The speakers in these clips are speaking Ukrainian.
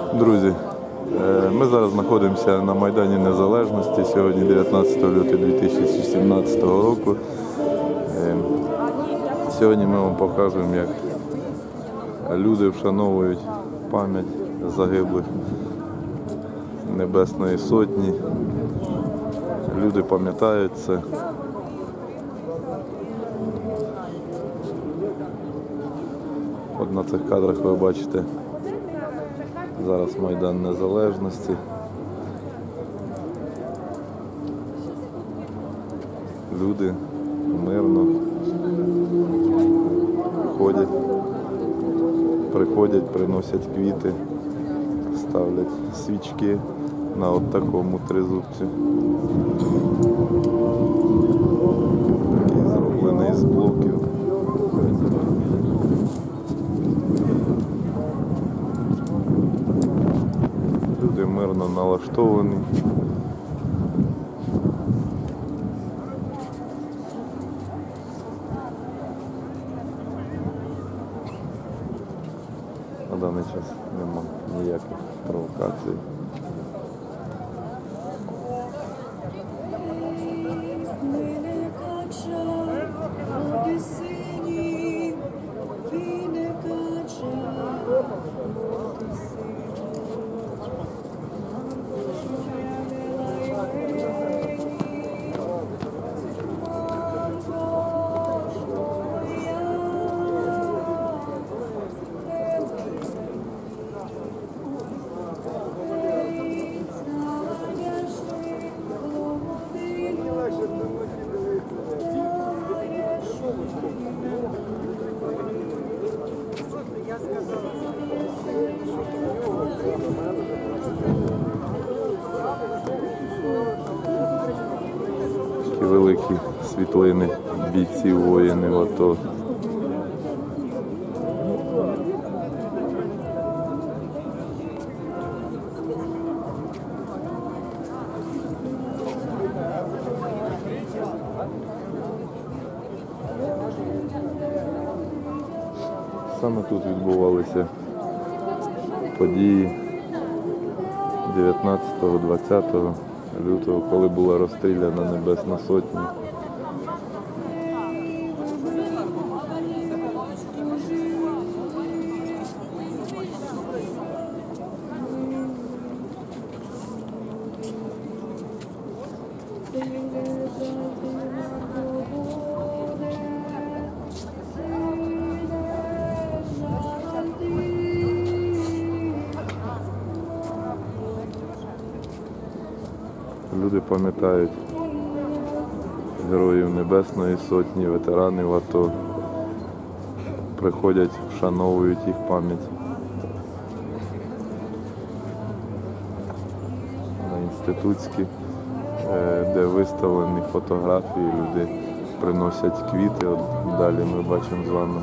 Друзі, ми зараз знаходимося на Майдані Незалежності. Сьогодні 19 лютого 2017 року. Сьогодні ми вам покажемо, як люди вшановують пам'ять загиблих Небесної Сотні. Люди пам'ятають це. От на цих кадрах ви бачите зараз Майдан Незалежності. Люди мирно приходять, приносять квіти, ставлять свічки на от такому тризубці, який зроблений з блоків. Люди мирно налаштовані. На даний час нема ніяких провокацій. Такі великі світлини бійців, воїнів АТО. Саме тут відбувалися події 19-20 лютого, коли була розстріляна Небесна Сотня. Люди пам'ятають героїв Небесної Сотні, ветеранів АТО, приходять, вшановують їх пам'ять. На Інститутській, де виставлені фотографії, люди приносять квіти. От далі ми бачимо з вами.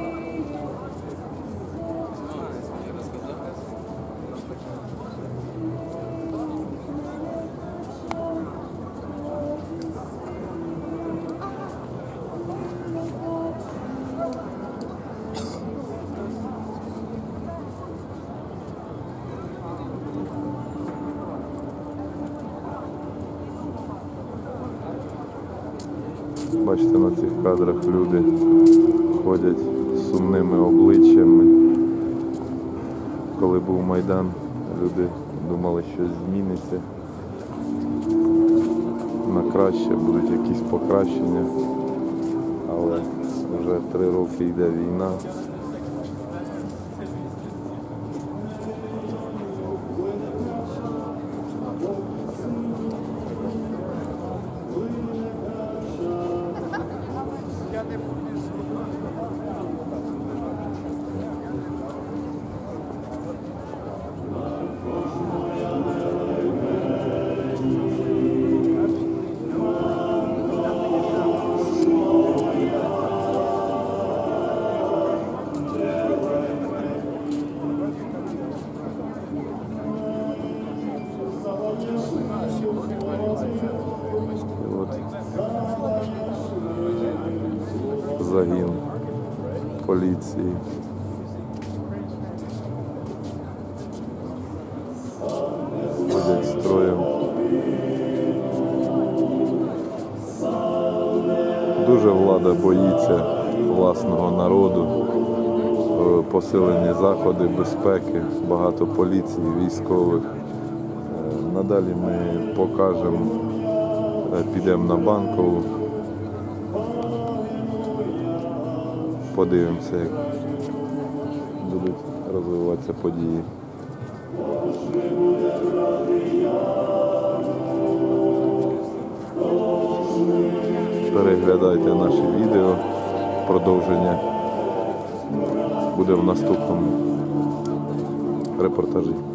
Бачите, на цих кадрах люди ходять з сумними обличчями. Коли був Майдан, люди думали, що зміниться на краще, будуть якісь покращення, але вже 3 роки йде війна. загін поліції. влада боїться власного народу. Посилені заходи безпеки, багато поліції, військових. Надалі ми покажемо, підемо на Банкову, подивимося, як будуть розвиватися події. Переглядайте наші відео, продовження буде в наступному репортажі.